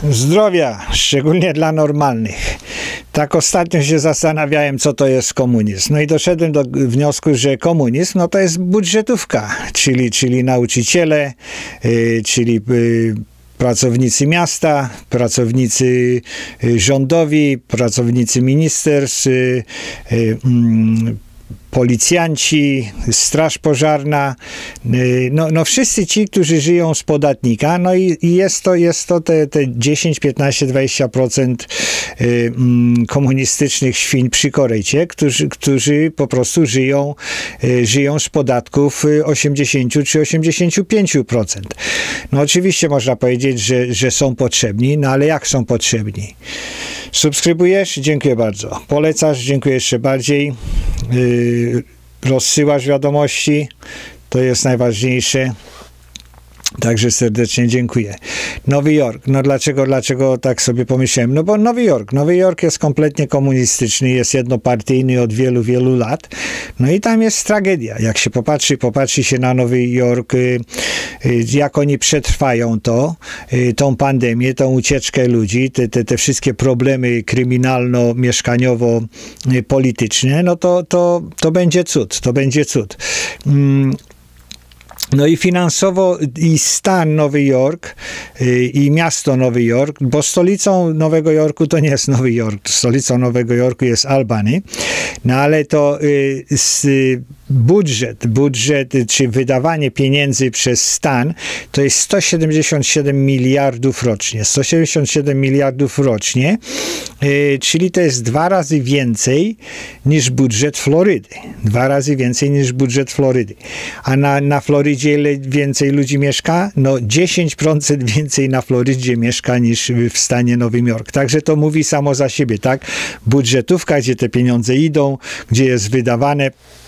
Zdrowia, szczególnie dla normalnych. Tak ostatnio się zastanawiałem, co to jest komunizm. No i doszedłem do wniosku, że komunizm to jest budżetówka, czyli nauczyciele, czyli pracownicy miasta, pracownicy rządowi, pracownicy ministerstw, policjanci, straż pożarna, no wszyscy ci, którzy żyją z podatnika, no i jest to te 10, 15, 20% komunistycznych świń przy korejcie, którzy po prostu żyją z podatków 80 czy 85%. No oczywiście można powiedzieć, że są potrzebni, no ale jak są potrzebni? Subskrybujesz? Dziękuję bardzo. Polecasz? Dziękuję jeszcze bardziej. Rozsyłasz wiadomości? To jest najważniejsze. Także serdecznie dziękuję. Nowy Jork. No dlaczego tak sobie pomyślałem? No bo Nowy Jork jest kompletnie komunistyczny, jest jednopartyjny od wielu, wielu lat. No i tam jest tragedia. Jak się popatrzy się na Nowy Jork, jak oni przetrwają tą pandemię, tą ucieczkę ludzi, te wszystkie problemy kryminalno-mieszkaniowo-polityczne, no to będzie cud. To będzie cud. No i finansowo i stan Nowy Jork i miasto Nowy Jork, bo stolicą Nowego Jorku to nie jest Nowy Jork, stolicą Nowego Jorku jest Albany, no ale to budżet czy wydawanie pieniędzy przez stan to jest 177 miliardów rocznie. 177 miliardów rocznie, czyli to jest 2 razy więcej niż budżet Florydy. 2 razy więcej niż budżet Florydy. A na Florydzie ile więcej ludzi mieszka? No 10% więcej na Florydzie mieszka niż w stanie Nowym Jork. Także to mówi samo za siebie, tak? Budżetówka, gdzie te pieniądze idą, gdzie jest wydawane.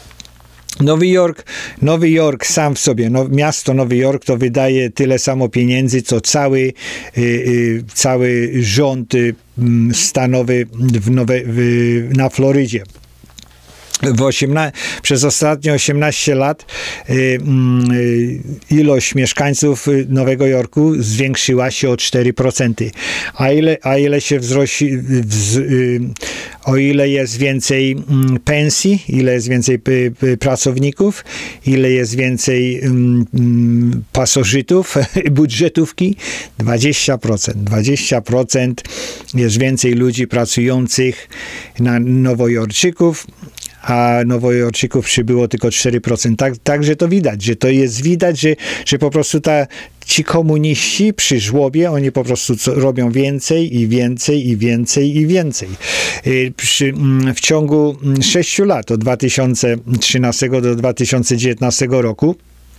Nowy Jork sam w sobie, miasto Nowy Jork to wydaje tyle samo pieniędzy, co cały rząd stanowy na Florydzie. Przez ostatnie 18 lat ilość mieszkańców Nowego Jorku zwiększyła się o 4%. A ile się o ile jest więcej pensji, ile jest więcej pracowników, ile jest więcej pasożytów, budżetówki? 20%. 20% jest więcej ludzi pracujących na Nowojorczyków, a Nowojorczyków przybyło tylko 4%. Także to widać, że po prostu ci komuniści przy żłobie, oni po prostu robią więcej i więcej i więcej i więcej. W ciągu 6 lat, od 2013 do 2019 roku,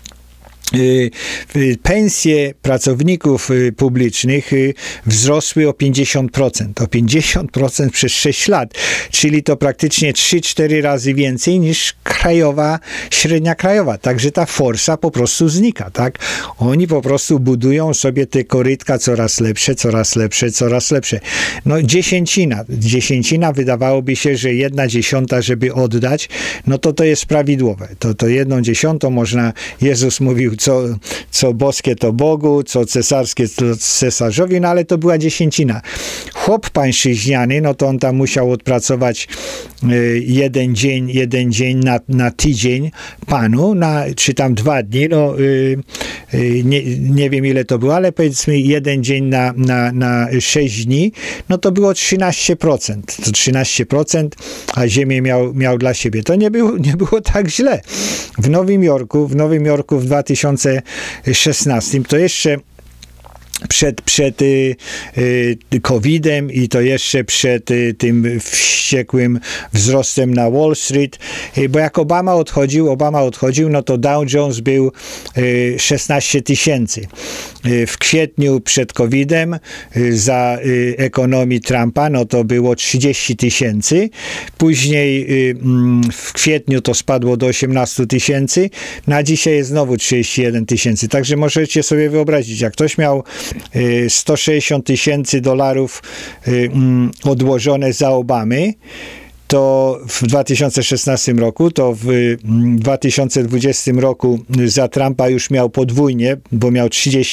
pensje pracowników publicznych wzrosły o 50%. O 50% przez 6 lat. Czyli to praktycznie 3-4 razy więcej niż średnia krajowa. Także ta forsa po prostu znika, tak? Oni po prostu budują sobie te korytka coraz lepsze, coraz lepsze, coraz lepsze. No dziesięcina wydawałoby się, że 1/10, żeby oddać, no to jest prawidłowe. To 1/10 można, Jezus mówił, co boskie to Bogu, co cesarskie to cesarzowi, no ale to była dziesięcina. Chłop pańszczyźniany, no to on tam musiał odpracować jeden dzień na tydzień panu, czy tam 2 dni, nie wiem ile to było, ale powiedzmy 1 dzień na 6 dni, no to było 13%. To 13%, a ziemię miał dla siebie. To nie było tak źle. W Nowym Jorku w 2016 to jeszcze przed COVID-em i to jeszcze przed tym wściekłym wzrostem na Wall Street, bo jak Obama odchodził, no to Dow Jones był 16 000. W kwietniu przed COVID-em za ekonomii Trumpa, no to było 30 000. Później w kwietniu to spadło do 18 000. Na dzisiaj jest znowu 31 000. Także możecie sobie wyobrazić, jak ktoś miał $160 000 odłożone za Obamy, to w 2016 roku, to w 2020 roku za Trumpa już miał podwójnie, bo miał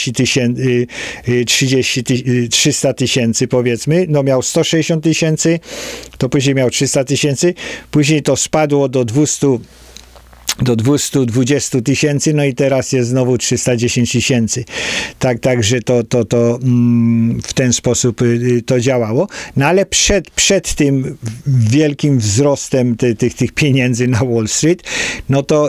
300 tysięcy powiedzmy, no miał 160 tysięcy, to później miał 300 tysięcy, później to spadło do 220 tysięcy, no i teraz jest znowu 310 tysięcy. Także to w ten sposób to działało. No ale przed tym wielkim wzrostem tych pieniędzy na Wall Street, no to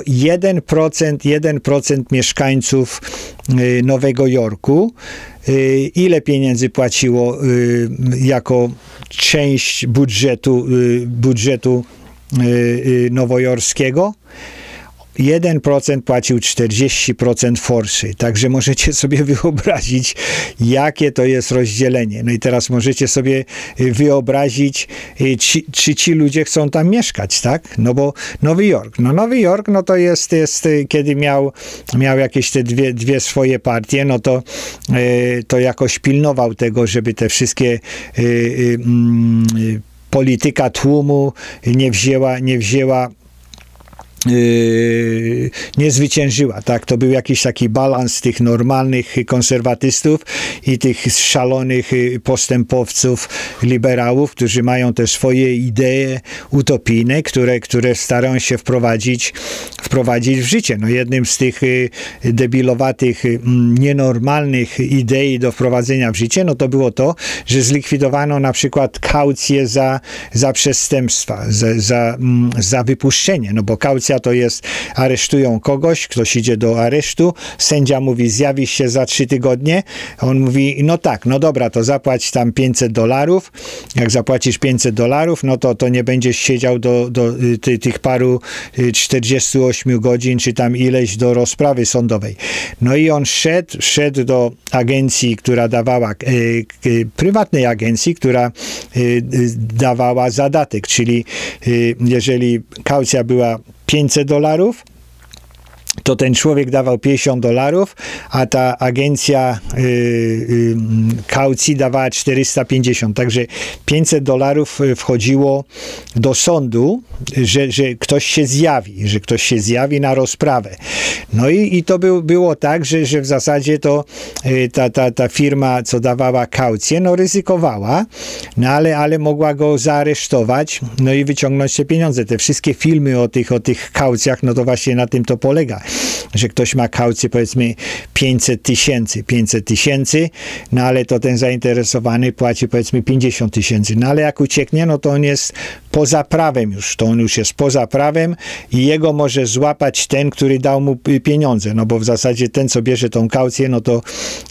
1% mieszkańców Nowego Jorku ile pieniędzy płaciło jako część budżetu nowojorskiego? 1% płacił 40% forsy. Także możecie sobie wyobrazić, jakie to jest rozdzielenie. No i teraz możecie sobie wyobrazić, czy ci ludzie chcą tam mieszkać, tak? No bo Nowy Jork, no to jest kiedy miał jakieś te dwie swoje partie, no to jakoś pilnował tego, żeby te wszystkie polityka tłumu nie zwyciężyła, tak? To był jakiś taki balans tych normalnych konserwatystów i tych szalonych postępowców, liberałów, którzy mają te swoje idee utopijne, które starają się wprowadzić w życie. No jednym z tych debilowatych, nienormalnych idei do wprowadzenia w życie, no to było to, że zlikwidowano na przykład kaucję za przestępstwa, za wypuszczenie, no bo kaucja to jest, aresztują kogoś, ktoś idzie do aresztu, sędzia mówi, zjawisz się za 3 tygodnie, on mówi, no tak, no dobra, to zapłać tam $500, jak zapłacisz $500, no to nie będziesz siedział do tych paru 48 godzin, czy tam ileś do rozprawy sądowej. No i on szedł do agencji, która dawała, prywatnej agencji, która dawała zadatek, czyli jeżeli kaucja była $500, to ten człowiek dawał $50, a ta agencja kaucji dawała 450. Także $500 wchodziło do sądu, że ktoś się zjawi na rozprawę. No i to było tak, że w zasadzie to ta firma, co dawała kaucję, no ryzykowała, no ale mogła go zaaresztować, no i wyciągnąć te pieniądze. Te wszystkie filmy o tych kaucjach, no to właśnie na tym to polega, że ktoś ma kaucję powiedzmy 500 tysięcy, no ale to ten zainteresowany płaci powiedzmy 50 tysięcy, no ale jak ucieknie, no to on jest poza prawem już, to on już jest poza prawem i jego może złapać ten, który dał mu pieniądze, no bo w zasadzie ten, co bierze tą kaucję, no to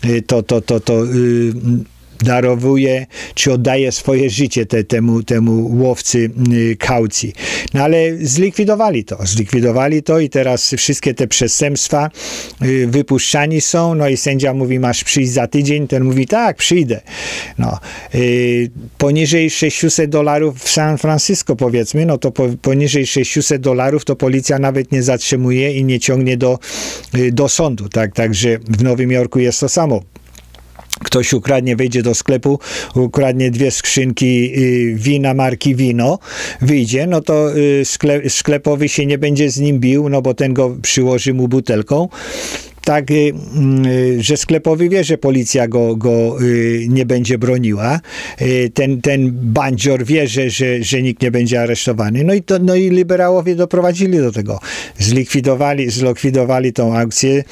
darowuje, czy oddaje swoje życie temu łowcy kaucji. No ale zlikwidowali to i teraz wszystkie te przestępstwa wypuszczani są, no i sędzia mówi, masz przyjść za tydzień, ten mówi, tak, przyjdę. No, poniżej $600 w San Francisco powiedzmy, no to poniżej $600 to policja nawet nie zatrzymuje i nie ciągnie do sądu, tak? Także w Nowym Jorku jest to samo. Ktoś ukradnie, wejdzie do sklepu, ukradnie 2 skrzynki wina marki Wino, wyjdzie, no to sklepowy się nie będzie z nim bił, no bo ten go przyłoży mu butelką. Tak, że sklepowy wie, że policja go nie będzie broniła. Ten bandzior wie, że nikt nie będzie aresztowany. No i liberałowie doprowadzili do tego. Zlikwidowali tą akcję.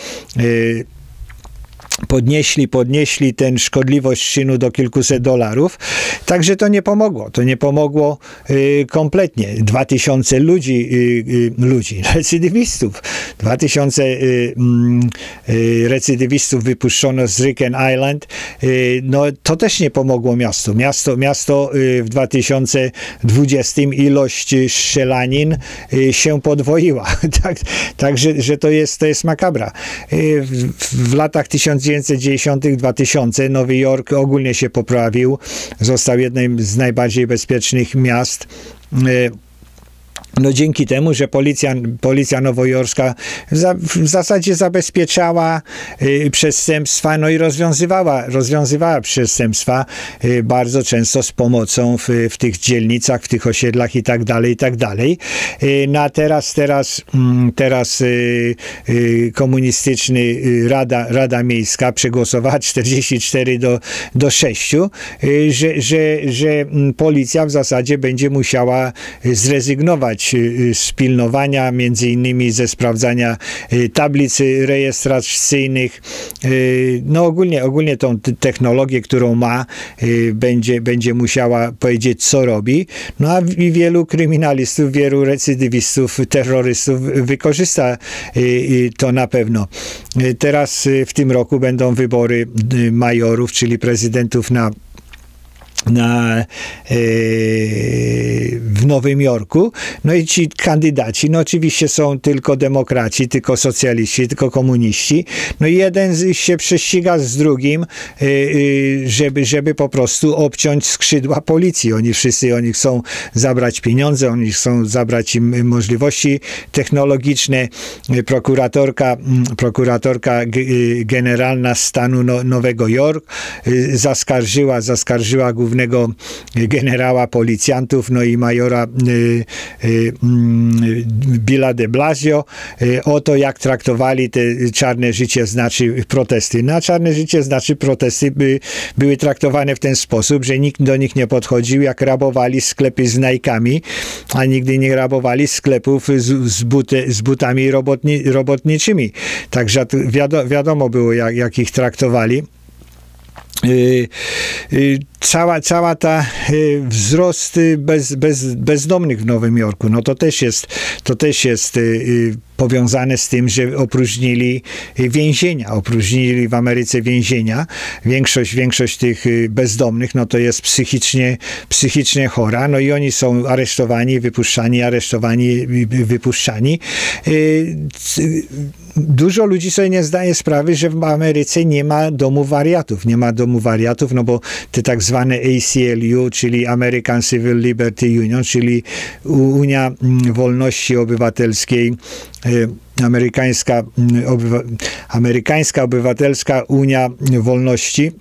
Podnieśli ten szkodliwość czynu do kilkuset $, także to nie pomogło kompletnie. 2000 recydywistów, 2000 recydywistów wypuszczono z Ricken Island, no to też nie pomogło miastu. Miasto w 2020 ilość strzelanin się podwoiła. Także że to jest makabra. W latach 1990-2000 Nowy Jork ogólnie się poprawił. Został jednym z najbardziej bezpiecznych miast No dzięki temu, że policja nowojorska w zasadzie zabezpieczała przestępstwa, no i rozwiązywała przestępstwa bardzo często z pomocą w tych dzielnicach, w tych osiedlach i tak dalej, i tak dalej. No a teraz komunistyczny Rada Miejska przegłosowała 44-6, że policja w zasadzie będzie musiała zrezygnować z pilnowania, między innymi ze sprawdzania tablic rejestracyjnych. No ogólnie tą technologię, którą ma, będzie musiała powiedzieć, co robi. No a wielu kryminalistów, wielu recydywistów, terrorystów wykorzysta to na pewno. Teraz w tym roku będą wybory majorów, czyli prezydentów w Nowym Jorku. No i ci kandydaci, no oczywiście są tylko demokraci, tylko socjaliści, tylko komuniści. No i jeden się prześciga z drugim, żeby po prostu obciąć skrzydła policji. Oni chcą zabrać pieniądze, oni chcą zabrać im możliwości technologiczne. Prokuratorka generalna stanu Nowego Jorku zaskarżyła głównego generała policjantów, no i majora Billa de Blasio o to, jak traktowali te czarne życie, znaczy protesty. No a czarne życie, znaczy protesty były traktowane w ten sposób, że nikt do nich nie podchodził, jak rabowali sklepy z Nike'ami, a nigdy nie rabowali sklepów z butami robotniczymi. Także wiadomo było, jak ich traktowali. Cała ta wzrost bezdomnych w Nowym Jorku, no to też jest powiązane z tym, że opróżnili opróżnili w Ameryce więzienia. Większość tych bezdomnych, no to jest psychicznie chora, no i oni są aresztowani, wypuszczani. Dużo ludzi sobie nie zdaje sprawy, że w Ameryce nie ma domu wariatów, no bo te tak zwane ACLU, czyli American Civil Liberty Union, czyli Unia Wolności Obywatelskiej, Amerykańska Obywatelska Unia Wolności,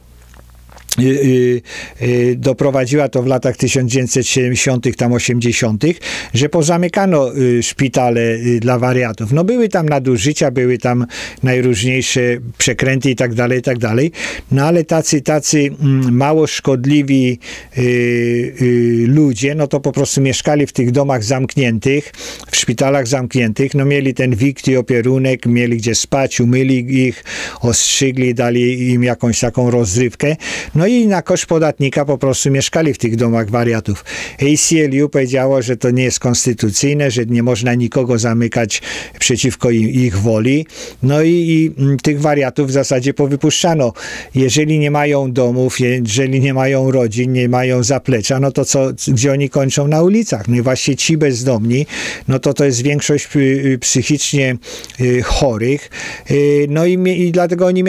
doprowadziła to w latach 1970, tam 80., że pozamykano szpitale dla wariatów. No były tam nadużycia, były tam najróżniejsze przekręty i tak dalej, no ale tacy mało szkodliwi ludzie, no to po prostu mieszkali w tych domach zamkniętych, w szpitalach zamkniętych, no mieli ten wikt i opierunek, mieli gdzie spać, umyli ich, ostrzygli, dali im jakąś taką rozrywkę, no i na koszt podatnika po prostu mieszkali w tych domach wariatów. ACLU powiedziało, że to nie jest konstytucyjne, że nie można nikogo zamykać przeciwko ich woli. No i tych wariatów w zasadzie powypuszczano. Jeżeli nie mają domów, jeżeli nie mają rodzin, nie mają zaplecza, no to gdzie oni kończą? Na ulicach. No i właśnie ci bezdomni, no to jest większość psychicznie chorych. No i dlatego oni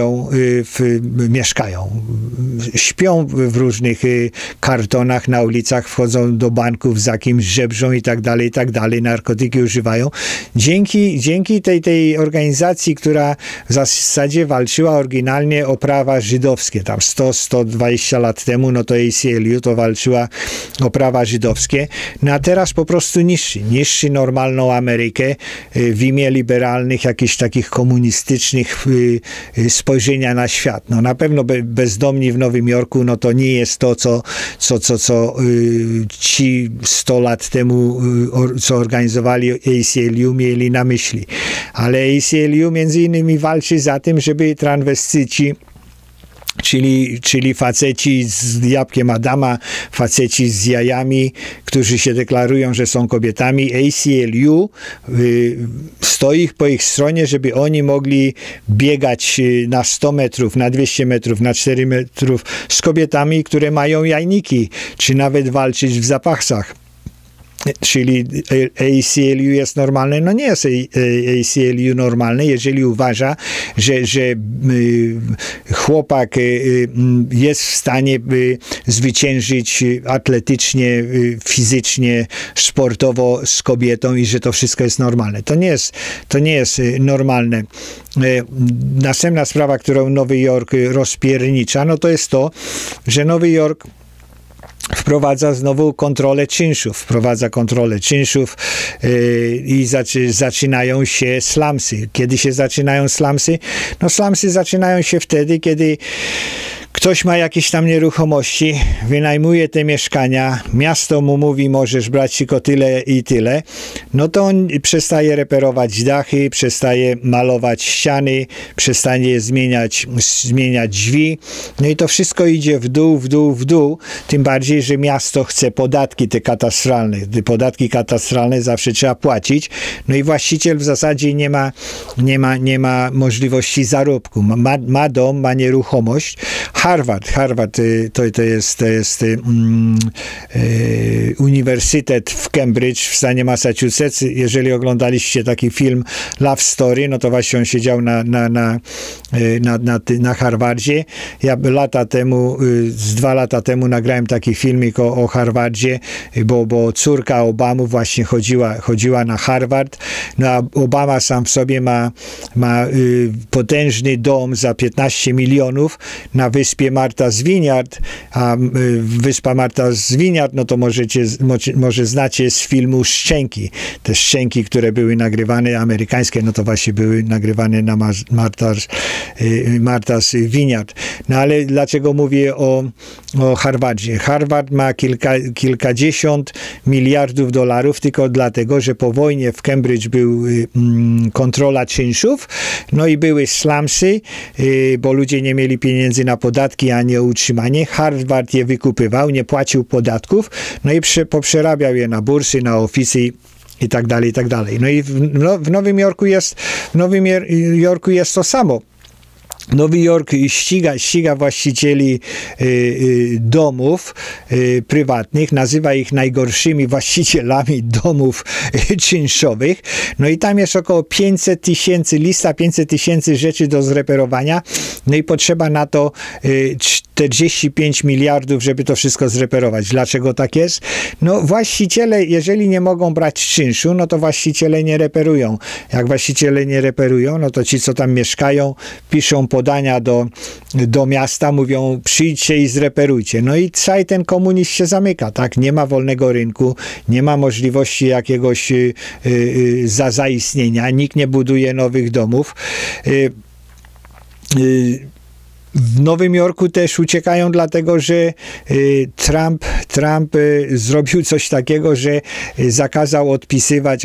śpią w różnych kartonach na ulicach, wchodzą do banków, za kimś żebrzą i tak dalej, narkotyki używają. Dzięki tej organizacji, która w zasadzie walczyła oryginalnie o prawa żydowskie, tam 100-120 lat temu, no to ACLU to walczyła o prawa żydowskie, no a teraz po prostu niszczy normalną Amerykę w imię liberalnych, jakichś takich komunistycznych spojrzenia na świat. No na pewno bezdomni w Nowym Jorku, no to nie jest to, co ci 100 lat temu, co organizowali ACLU, mieli na myśli. Ale ACLU między innymi walczy za tym, żeby transwestyci, czyli faceci z jabłkiem Adama, faceci z jajami, którzy się deklarują, że są kobietami. ACLU stoi po ich stronie, żeby oni mogli biegać na 100 metrów, na 200 metrów, na 4 metrów z kobietami, które mają jajniki, czy nawet walczyć w zapasach. czyli ACLU jest normalne. No nie jest ACLU normalne, jeżeli uważa, że chłopak jest w stanie zwyciężyć atletycznie, fizycznie, sportowo z kobietą i że to wszystko jest normalne. To nie jest normalne. Następna sprawa, którą Nowy Jork rozpiernicza, no to jest to, że Nowy Jork wprowadza znowu kontrolę czynszów i zaczynają się slumsy. Kiedy się zaczynają slumsy? No slumsy zaczynają się wtedy, kiedy ktoś ma jakieś tam nieruchomości, wynajmuje te mieszkania, miasto mu mówi, możesz brać tylko tyle i tyle, no to on przestaje reperować dachy, przestaje malować ściany, przestaje zmieniać drzwi, no i to wszystko idzie w dół, tym bardziej, że miasto chce podatki te katastralne. Te podatki katastralne zawsze trzeba płacić, no i właściciel w zasadzie nie ma możliwości zarobku. Ma dom, ma nieruchomość. Harvard to jest uniwersytet w Cambridge w stanie Massachusetts. Jeżeli oglądaliście taki film Love Story, no to właśnie on siedział na Harvardzie. Ja 2 lata temu nagrałem taki filmik o Harvardzie, bo córka Obamy właśnie chodziła na Harvard. No a Obama sam w sobie ma potężny dom za 15 milionów na wyspie Martha's Vineyard, a wyspa Martha's Vineyard, no to może znacie z filmu Szczęki. Te szczęki, które były nagrywane, amerykańskie, no to właśnie były nagrywane na Martha's Vineyard. No ale dlaczego mówię o Harvardzie? Harvard ma kilkadziesiąt miliardów dolarów tylko dlatego, że po wojnie w Cambridge był kontrola czynszów, no i były slumsy, bo ludzie nie mieli pieniędzy na podatki, a nie utrzymanie. Harvard je wykupywał, nie płacił podatków, no i poprzerabiał je na bursy, na ofisy i tak dalej, i tak dalej. No i w Nowym Jorku jest to samo. Nowy Jork ściga właścicieli domów prywatnych, nazywa ich najgorszymi właścicielami domów czynszowych. No i tam jest około 500 tysięcy rzeczy do zreperowania. No i potrzeba na to 45 miliardów, żeby to wszystko zreperować. Dlaczego tak jest? No właściciele, jeżeli nie mogą brać czynszu, no to właściciele nie reperują. Jak właściciele nie reperują, no to ci, co tam mieszkają, piszą podania do miasta, mówią, przyjdźcie i zreperujcie. No i cały ten komunizm się zamyka, tak? Nie ma wolnego rynku, nie ma możliwości jakiegoś zaistnienia, nikt nie buduje nowych domów. W Nowym Jorku też uciekają dlatego, że Trump zrobił coś takiego, że zakazał odpisywać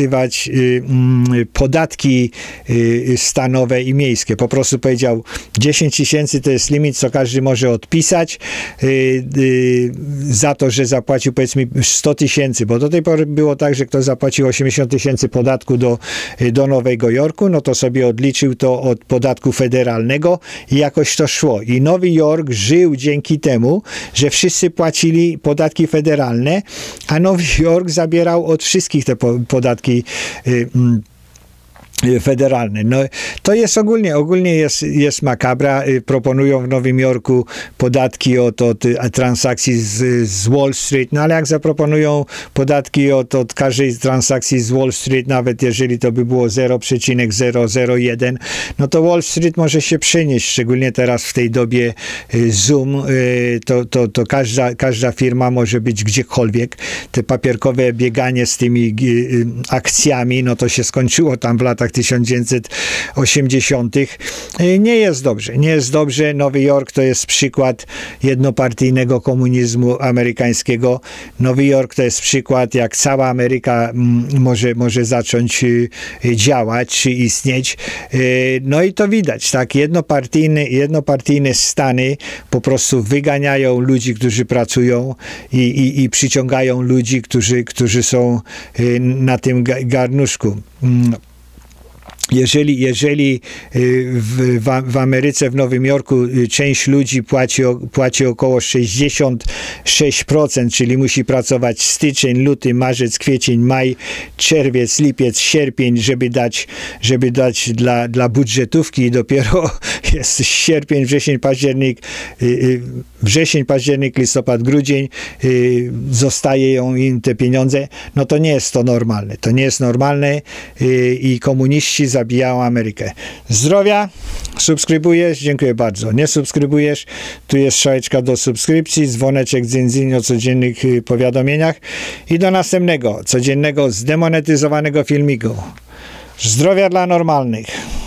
podatki stanowe i miejskie. Po prostu powiedział, 10 tysięcy to jest limit, co każdy może odpisać za to, że zapłacił powiedzmy 100 tysięcy, bo do tej pory było tak, że ktoś zapłacił 80 tysięcy podatku do Nowego Jorku, no to sobie odliczył to od podatku federalnego i jakoś to szło. I Nowy Jork żył dzięki temu, że wszyscy płacili podatki federalne, a Nowy Jork zabierał od wszystkich te podatki federalne. No, to jest ogólnie jest makabra. Proponują w Nowym Jorku podatki od transakcji z Wall Street, no ale jak zaproponują podatki od każdej transakcji z Wall Street, nawet jeżeli to by było 0,001, no to Wall Street może się przenieść, szczególnie teraz w tej dobie Zoom, to każda firma może być gdziekolwiek. Te papierkowe bieganie z tymi akcjami, no to się skończyło tam w latach 1980. Nie jest dobrze. Nowy Jork to jest przykład jednopartyjnego komunizmu amerykańskiego. Nowy Jork to jest przykład, jak cała Ameryka może zacząć działać czy istnieć. No i to widać, tak? Jednopartyjne stany po prostu wyganiają ludzi, którzy pracują i przyciągają ludzi, którzy są na tym garnuszku. Jeżeli w Ameryce, w Nowym Jorku część ludzi płaci około 66%, czyli musi pracować styczeń, luty, marzec, kwiecień, maj, czerwiec, lipiec, sierpień, żeby dać dla budżetówki i dopiero jest sierpień, wrzesień, październik, listopad, grudzień, zostaje im te pieniądze, no to nie jest to normalne. To nie jest normalne i komuniści zabijają Amerykę. Zdrowia, subskrybujesz, dziękuję bardzo. Nie subskrybujesz, tu jest strzałeczka do subskrypcji, dzwoneczek dzyn o codziennych powiadomieniach i do następnego, codziennego zdemonetyzowanego filmiku. Zdrowia dla normalnych.